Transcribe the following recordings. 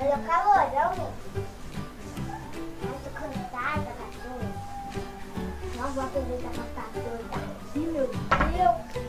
Olha o calor, realmente. Eu tô cansada, cachorro. Não vou aproveitar pra estar doida aqui, meu Deus.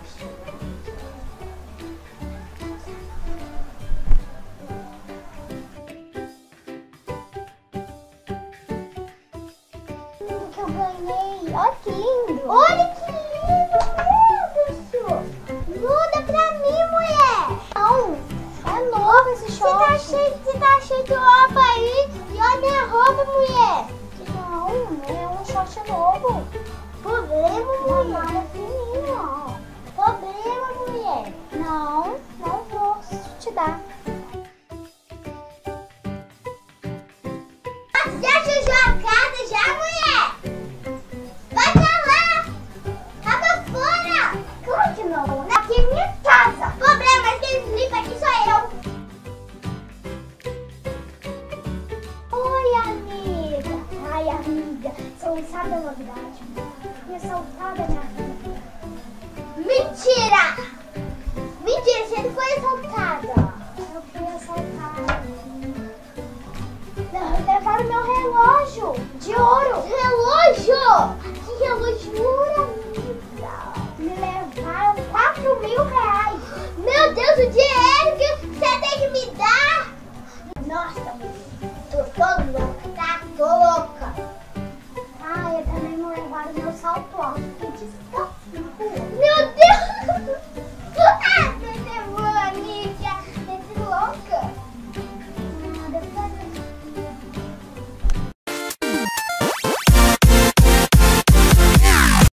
Que eu ganhei. Olha que lindo. Olha que lindo, meu Deus. Muda pra mim, mulher. Não, é novo esse short. Você tá cheio de roupa aí. E olha minha roupa, mulher. Não, é um short novo. Problema, mulher. É fininho, ó. Problema, mulher. Não vou te dar.